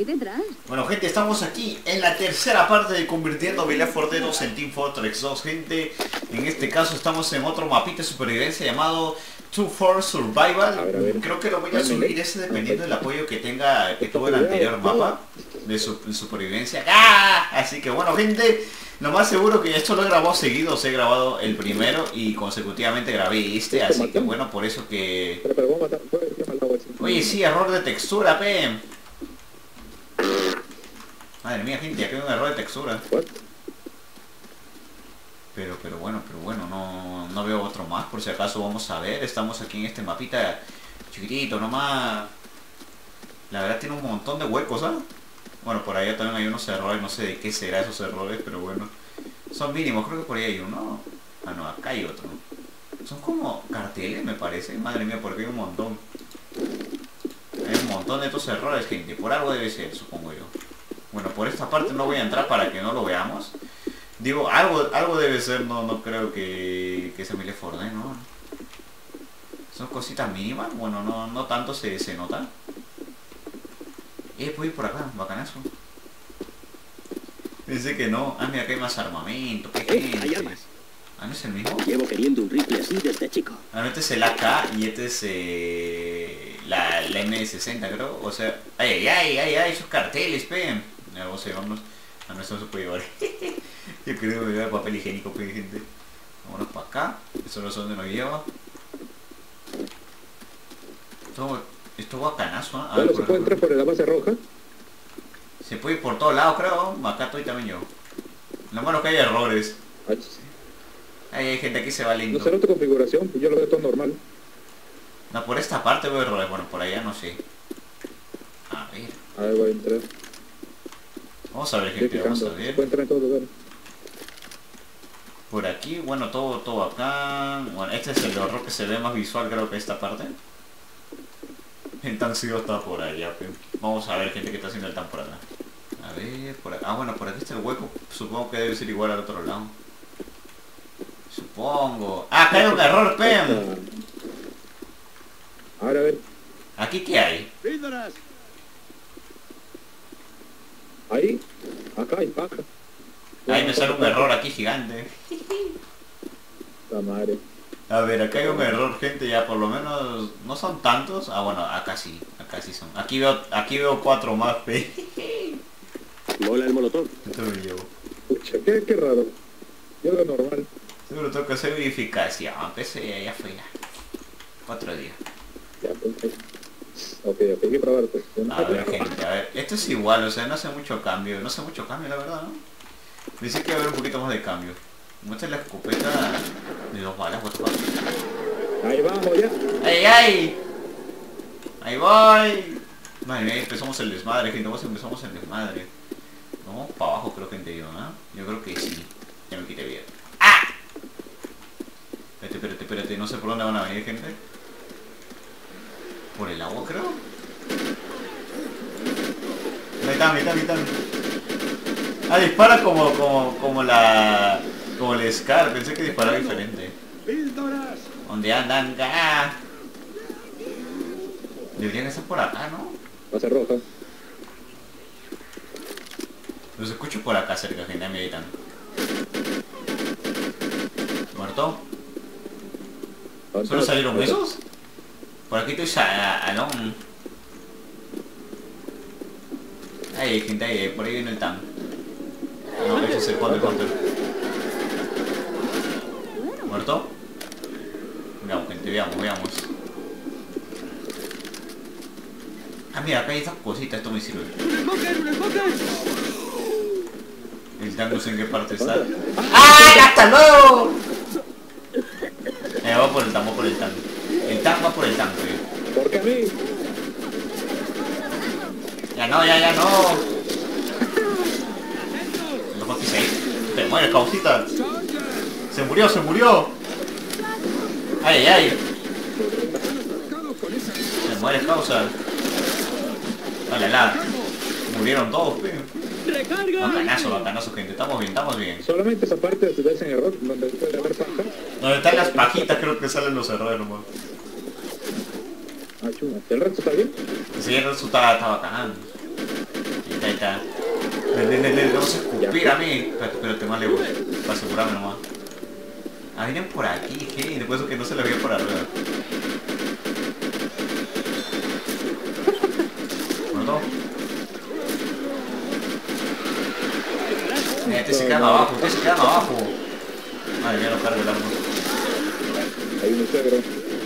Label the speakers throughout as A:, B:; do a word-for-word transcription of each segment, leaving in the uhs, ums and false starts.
A: Voy detrás.
B: Bueno, gente, estamos aquí en la tercera parte de convirtiendo Left four Dead dos en Team Fortress dos, gente. En este caso estamos en otro mapita de supervivencia llamado two four Survival.
C: A ver, a ver.
B: Creo que lo voy a subir ese dependiendo del apoyo que tenga, que tuvo el anterior mapa de, su, de supervivencia. ¡Ah! Así que bueno, gente, lo más seguro que esto lo he grabado seguido, os he grabado el primero y consecutivamente grabé este, así que bueno, por eso que...
C: Pero, pero vamos a matar.
B: Oye, sí, error de textura, pe. Madre mía, gente, aquí hay un error de textura. Pero, pero bueno, pero bueno, no, no veo otro más, por si acaso vamos a ver. Estamos aquí en este mapita chiquitito, nomás. La verdad tiene un montón de huecos, ¿ah? Bueno, por allá también hay unos errores, no sé de qué será esos errores, pero bueno. Son mínimos, creo que por ahí hay uno. Ah, no, acá hay otro. Son como carteles, me parece. Madre mía, porque hay un montón. Hay un montón de estos errores, gente. Por algo debe ser, supongo yo. Bueno, por esta parte no voy a entrar para que no lo veamos. Digo, algo algo debe ser, no no creo que, que sea Left four Dead, ¿no? Son cositas mínimas, bueno, no, no tanto se, se nota. Eh, puedo ir por acá, bacanazo. Pensé que no. Ah, mira que hay más armamento. ¿Qué
D: Eh, hay armas.
B: Ah, ¿no es el mismo?
D: Llevo queriendo un rifle así desde chico.
B: Ah, no, este es el A K y este es eh, la, la M sesenta, creo. O sea, ay, ay, ay, ay, esos carteles, pe. Ya, vamos a llevarnos. Ah, no, eso no se puede llevar. Yo creo que me lleva papel higiénico, pe, gente. Vámonos para acá. Eso no es donde nos lleva. Esto, esto bacanazo, ¿eh? A ver,
C: Bueno, se puede entrar por la base roja.
B: Se puede ir por todos lados, creo. Acá estoy también yo. Lo malo que hay errores. Ay, hay gente aquí se va lindo.
C: No será otra configuración, pues yo lo veo todo normal.
B: No, por esta parte veo errores. Bueno, por allá no sé. A ver.
C: A ver, voy a entrar.
B: Vamos a ver,
C: Estoy
B: gente, vamos a
C: fijando. Se
B: ver.
C: puede entrar en todos lugares.
B: Por aquí, bueno, todo, todo acá. Bueno, este es el error que se ve más visual, creo que esta parte. El tancillo está por allá, pe. Vamos a ver, gente, que está haciendo el tan por acá. A ver, por acá. Ah, bueno, por aquí está el hueco. Supongo que debe ser igual al otro lado. Supongo. Ah, acá hay un error, pe.
C: Ahora a ver.
B: ¿Aquí qué hay?
D: ¡Píldoras!
C: Ahí. Acá hay paja.
B: Ahí me sale un error aquí gigante.
C: La madre.
B: A ver, acá hay un error, gente, ya por lo menos no son tantos. Ah, bueno, acá sí, acá sí son. Aquí veo, aquí veo cuatro más, pe.
D: Mola el molotov.
B: Esto me llevo.
C: Pucha, qué, qué raro. Yo lo normal.
B: Seguro tengo que hacer verificación, empecé ya, ya fue ya. Cuatro días.
C: Ya, pues. Ok, ok, hay que probar, pues.
B: A ver, gente, a ver, esto es igual, o sea, no hace mucho cambio, no hace mucho cambio, la verdad, ¿no? Dice que va a haber un poquito más de cambio. Muestra la escopeta de dos balas, what the fuck.
C: Ahí vamos, ya.
B: ¡Ay, ay! ¡Ahí voy! Madre mía, empezamos el desmadre, gente, vamos empezamos el desmadre. Vamos para abajo, creo, gente, yo, ¿no? Yo creo que sí. Ya me quité bien. ¡Ah! Espérate, espérate, espérate, no sé por dónde van a venir, gente. Por el agua, creo. Ahí está, ahí está, ahí está. Ah, dispara como, como, como la... Como el Scar, pensé que disparaba diferente.
D: ¡Píldoras!
B: ¿Dónde andan? ¡Ah! Deberían estar por acá, ¿no?
C: Base roja.
B: Los escucho por acá cerca, gente, me gritan. ¿Muerto? ¿Solo salieron esos? Por aquí estoy Alón. Ahí, gente, ahí, por ahí viene el tank. No, ese es el counter, counter. ¿Muerto? Veamos, gente, veamos, veamos. Ah, mira, acá hay estas cositas, esto me sirve.
D: ¡Un smoker, un smoker!
B: El tank no sé en qué parte está. ¡Ah, hasta luego! Eh, va por el tank, va por el tank. El tank va por el tanque.
C: ¿Por qué a mí?
B: Ya no, ya, ya no. Los botis ahí. Te mueres, causita. Se murió, se murió. Ay, ay, ay. Se muere, causa. Dale, la. Murieron todos, pe. Bacanazo, bacanazo, gente. Estamos bien, estamos bien.
C: Solamente esa parte de ves en error, donde puede haber paja.
B: Donde están las pajitas creo que salen los errores nomás.
C: Ah, chuma. ¿El resto está bien?
B: Sí, el resto está, está bacán. está. Le, le, le, le, vamos a escupir a mí. Espérate, espérate, más lejos. Para asegurarme nomás. Ah, vienen por aquí, ¿qué? Después que no se le veía por arriba. ¿Muerto? Eh, este se quedan abajo, ustedes se quedan abajo. Madre mía, no cargo el arma.
C: Hay un cedro.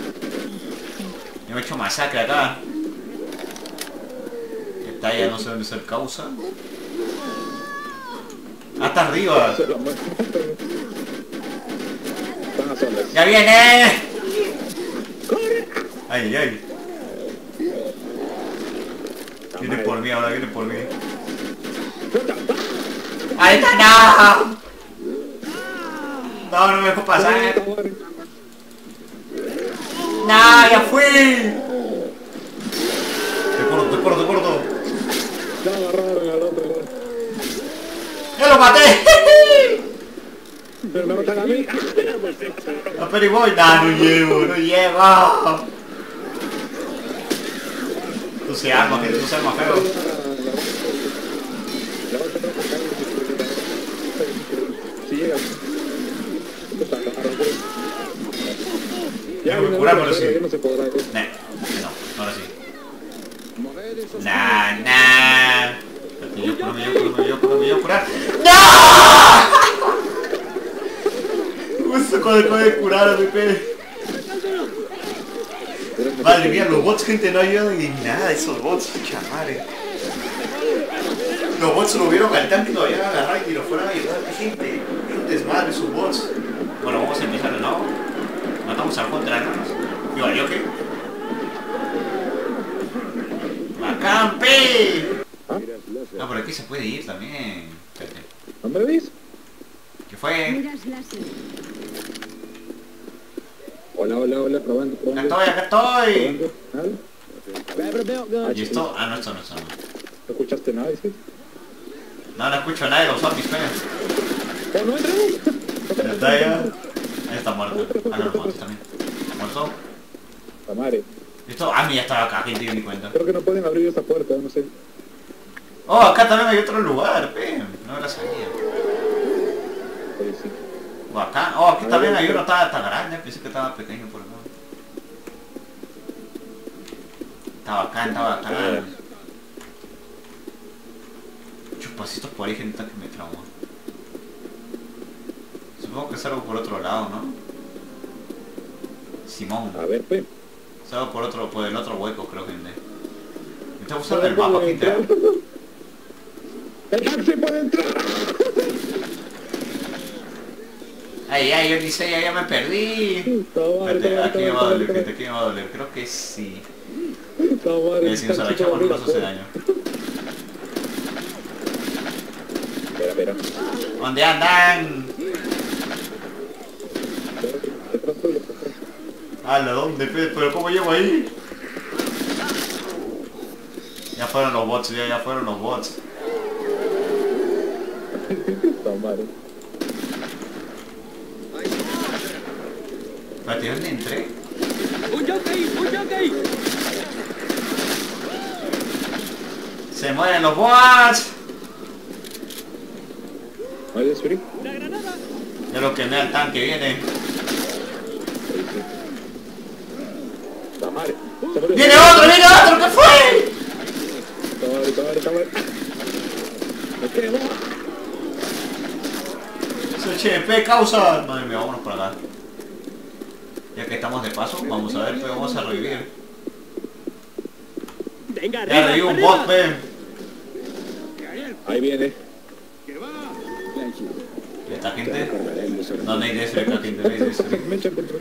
B: Yo me he hecho masacre acá. Está ya, no sé dónde es el causa. Hasta arriba.
C: Están a solas.
B: ¡Ya viene! ¡Ay, ay! Viene por mí, ahora viene por mí. ¡Ahí está! ¡No! No, no me dejó pasar. ¡No, ya fui! Te corto, te corto, te corto.
C: No, agarraron al otro.
B: ¡Ya lo maté!
C: Pero me matan a mí.
B: ¡A Perry Boy! ¡No, no llego, no llego! Tú se arma, gente, tú se arma feo.
C: Si llegas.
B: Ya voy a curar, pero sí.
C: No se podrá.
B: Nah, no, ahora sí. Nah, nah. Yo curame, yo curame, yo curame, yo curar. ¡No! Justo cuando acabo de curar a mi pe. Madre mía, los bots, gente, no ayudan en nada esos bots, chamare. Los bots lo vieron al tanque y lo habían agarrado y lo fueron a ayudar. Gente, es un desmadre esos bots. Bueno, vamos a empezar de nuevo. Matamos al contra, ¿no? ¿Y valió qué? ¡Bacán, pe! Ah, por aquí se puede ir también. Espérate.
C: ¿No me ves?
B: ¿Qué fue?
C: Hola, hola, hola, probando,
B: ¡Acá
C: probando.
B: estoy, acá estoy!
C: ¿Nada?
B: ¿Y esto? Ah, no, esto no, esto no.
C: ¿No escuchaste nada, dices?
B: No, no escucho a nadie de los zombies, pe.
C: ¡Oh, no entra!
B: Ya está ya. Ahí está muerto. Ah, no, los matos también. ¿Muerto?
C: La madre.
B: ¿Esto? Ah, mira, ya estaba acá, gente, yo ni cuenta.
C: Creo que no pueden abrir esa puerta, no sé.
B: Oh, acá también hay otro lugar, pe. No me la sabía.
C: Oye, sí.
B: Bacán. Oh, aquí también hay uno, está, está grande, pensé que estaba pequeño por acá. Está bacán, está bacán. Muchos pasitos por ahí, gente, que me trauma. Supongo que es algo por otro lado, ¿no? Simón.
C: A ver, pe.
B: Es algo por otro, por el otro hueco, creo, gente. Me está gustando el mapa, gente.
C: ¡El taxi puede entrar!
B: Ay, ay, yo ni sé, ya, ya me perdí. Espérate, aquí me va a doler, gente, aquí me va a doler. Creo que sí. Eh, si nos agachamos no nos hace daño.
C: Espera, espera.
B: ¿Dónde andan? ¡Hala! ¿Dónde, pe? ¿Pero cómo llego ahí? Ya fueron los bots, ya, ya fueron los bots.
C: Está mal.
B: Espérate, ¿dónde entré?
D: ¡Un jockey! ¡Un jockey!
B: ¡Se mueren los bots!
C: ¿Vale, Suri?
D: ¡La granada!
B: Ya lo quemé al tanque, viene.
C: Está mal. Está mal.
B: ¡Viene otro, viene otro! ¿Qué fue?
C: Está mal, está mal, está mal. Me quemo.
B: Soy H P, causa. Madre mía, vámonos por acá. Ya que estamos de paso, vamos a ver, pues vamos a revivir.
D: ¡Venga,
B: Ya reviví un bot, pe.
C: Ahí viene.
B: ¿Y esta gente? No, no hay de eso, esta gente, no hay de eso.
C: Me echan contra.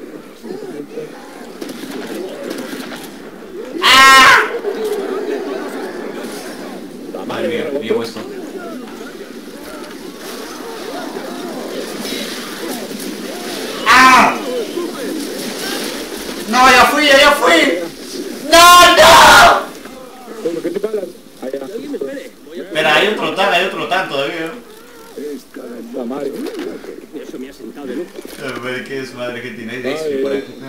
B: ¡Ah!
C: Está
B: Madre mía,
C: mal.
B: llevo esto. ¡Ah! ¡No, ya fui, ya fui! ¡No, no!
C: ¿Cómo que te pagas? Allá.
D: ¡Alguien me espere! Voy a...
B: Espera, hay otro tan, hay otro tan todavía.
C: Está mal.
D: Eso me ha sentado de lujo.
B: A ver, ¿qué es madre que tiene de eso por aquí?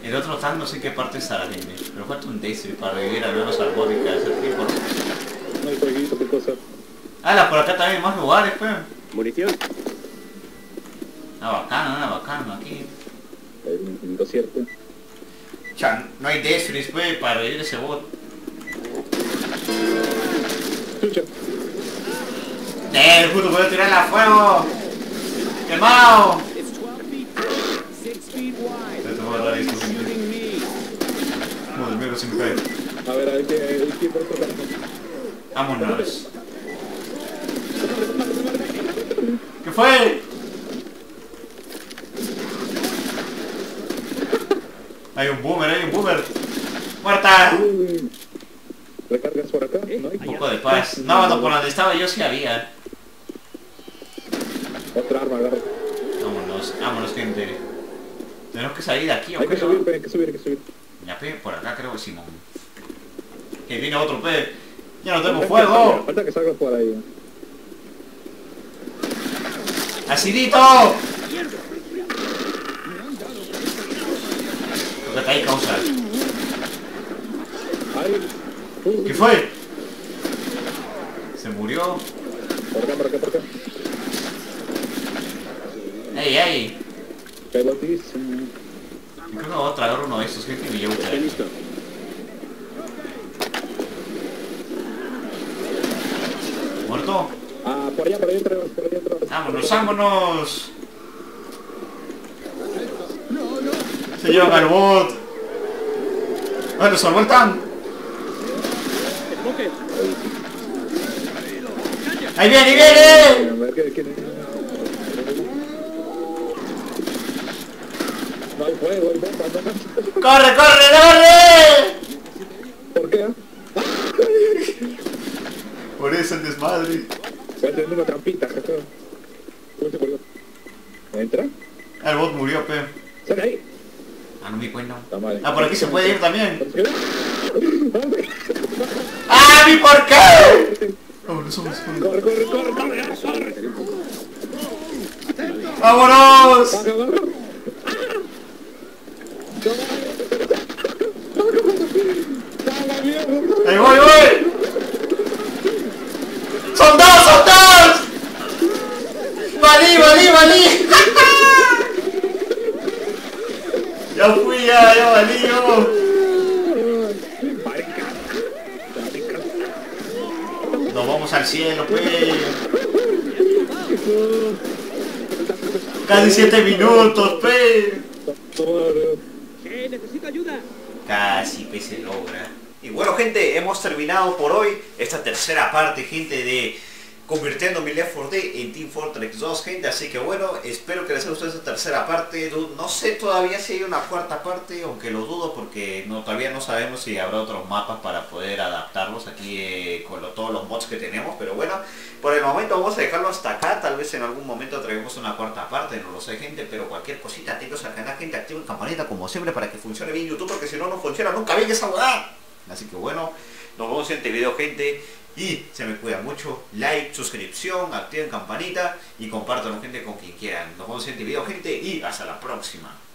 B: El otro tal no sé en qué parte estará, gente. Pero falta un Destry para revivir al menos al bot y que hacer tiempo.
C: No hay jueguito, qué cosa.
B: Ah, por acá también hay más lugares, pues.
D: Munición.
B: Una bacana, una bacana aquí.
C: Hay un, un desierto.
B: Chan, no hay Destries, pues, para revivir ese bot.
C: Chucha.
B: ¡Eh, puto, puedo tirarla a fuego! ¡Quemado!
D: It's twelve feet thick, six feet wide.
B: Se te va a dar esto, gente.
D: Shooting me.
B: Joder, mira, se me cae.
C: A ver, hay que, hay que ir por otro camino.
B: Vámonos. ¿Qué fue? Hay un boomer, hay un boomer. ¡Muerta!
C: Uy. ¿Recargas por acá?
D: Eh,
C: ¿No hay?
B: Un poco de paz. No, no, por donde estaba yo sí había.
C: Otra arma, agarra.
B: Vámonos, vámonos, gente. Tenemos que salir de aquí, ¿o
C: Hay
B: qué?
C: que subir, pe, hay que subir, hay que subir.
B: Ya, pe, por acá creo que Simón. Que viene otro pe. Ya no tengo fuego.
C: Falta que salgas por ahí.
B: ¡Acidito! Lo que está ahí, causa.
C: Ay. Uh,
B: ¿Qué fue? Se murió.
C: por acá, por acá, por acá.
B: ¡Ey, ey!
C: Pelotísimo.
B: Yo creo que voy a traer uno de estos, gente, y me llevo
D: Estoy
B: usted.
D: listo.
B: ¿Muerto?
C: Ah, por allá, por allá entramos, por allá entramos.
B: ¡Vámonos, vámonos! Se llevan al bot. Bueno, salvó el tan.
D: Enfoque.
B: ¡Ahí viene, ahí viene!
C: A ver, ¿qué- quién es? No hay fuego, hay bombas, no.
B: ¡Corre, corre, corre!
C: ¿Por qué?
B: Por eso el desmadre.
C: Voy a tener una trampita, creo. ¿Cómo se colgó? ¿Entra?
B: El bot murió, pe.
C: ¡Sale ahí!
B: Ah, no me di cuenta.
C: Está mal.
B: Ah, por aquí se puede ir también.
C: ¿Por qué?
B: ¡Ah, mi por qué! Vámonos, vámonos, vámonos.
C: ¡Corre, corre, corre, corre! ¡Corre!
B: ¡Vámonos!
C: ¡Baja, baja!
B: ¡Ahí voy, voy! ¡Son dos, son dos! ¡Valí, valí, valí! ¡Ya fui, ya, ya valí yo! Nos vamos al cielo, pues. Casi siete minutos, pe.
D: Eh, necesito ayuda.
B: Casi, pe, se logra. Y bueno, gente, hemos terminado por hoy esta tercera parte, gente, de convirtiendo mi Left four Dead en Team Fortress dos, gente. Así que bueno, espero que les haya gustado esta tercera parte. No sé todavía si hay una cuarta parte, aunque lo dudo porque no, todavía no sabemos si habrá otros mapas para poder adaptarlos aquí eh, con lo, todos los mods que tenemos. Pero bueno, por el momento vamos a dejarlo hasta acá. Tal vez en algún momento traigamos una cuarta parte, no lo sé, gente. Pero cualquier cosita, atentos al canal, gente. Activen campanita como siempre para que funcione bien YouTube, porque si no, no funciona nunca bien esa hueá. Así que bueno, nos vemos en este video, gente. Y se me cuida mucho. Like, suscripción, activen campanita y compártanlo, gente, con quien quieran. Nos vemos en este video, gente, y hasta la próxima.